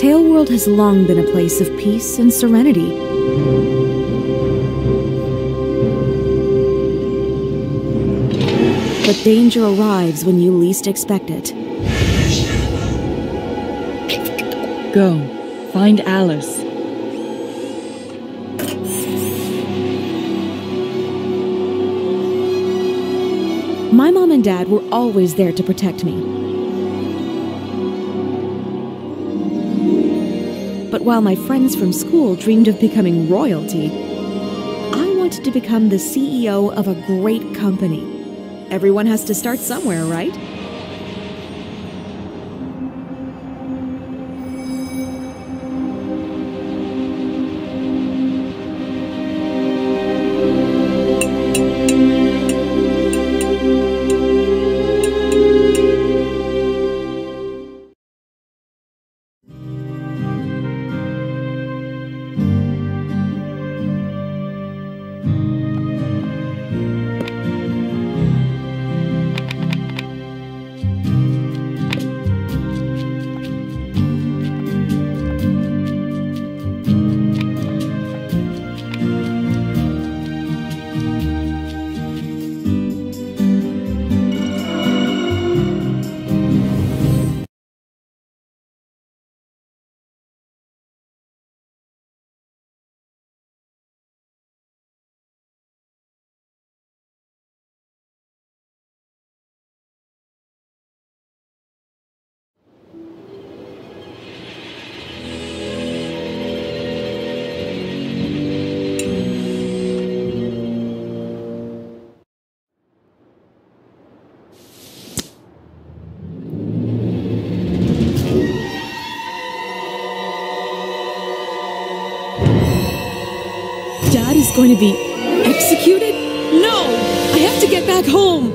Taleworld has long been a place of peace and serenity. But danger arrives when you least expect it. Go. Find Alice. My mom and dad were always there to protect me. But while my friends from school dreamed of becoming royalty, I wanted to become the CEO of a great company. Everyone has to start somewhere, right? Dad is going to be executed? No! I have to get back home!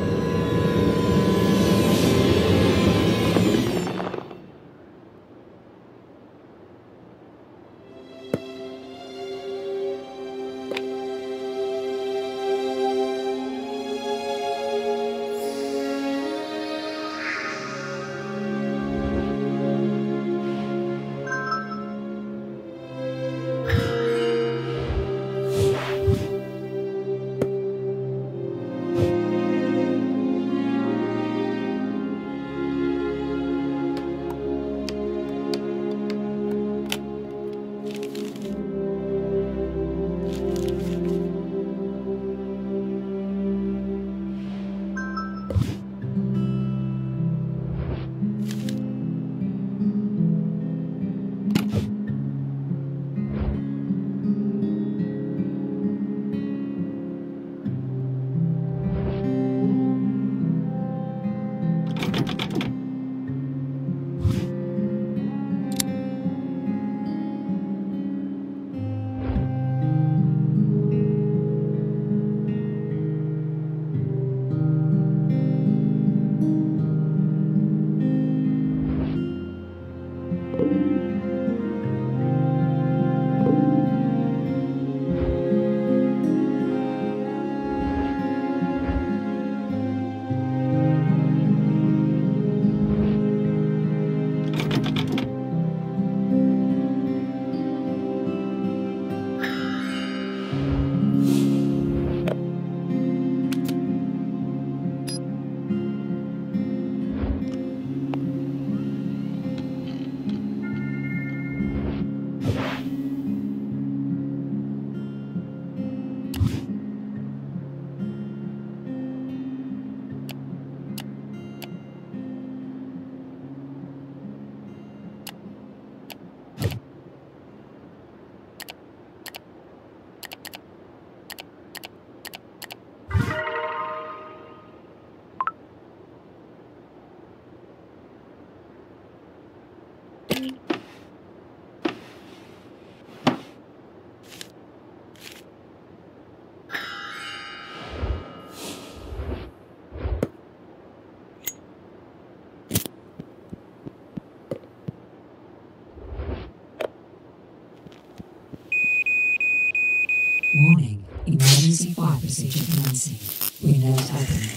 Warning, emergency fire procedure commencing. We know it's happening.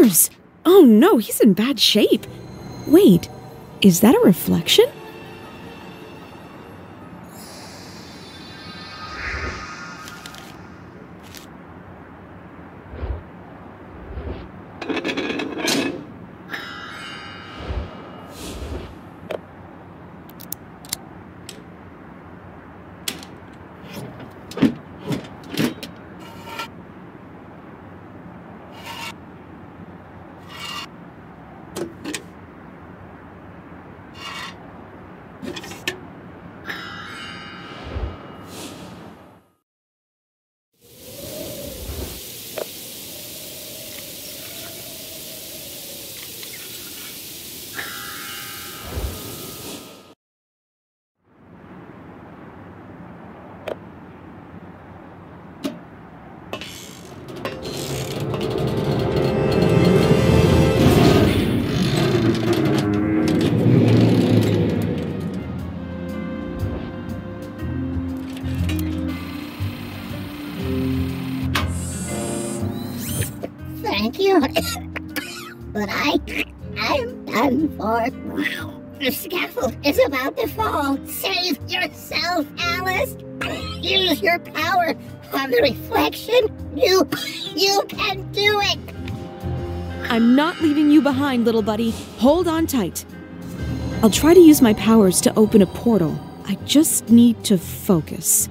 ears! Oh no, he's in bad shape. Wait, is that a reflection? Thank you. But I'm done for. The scaffold is about to fall. Save yourself, Alice. Use your power on the reflection. You can do it. I'm not leaving you behind, little buddy. Hold on tight. I'll try to use my powers to open a portal. I just need to focus.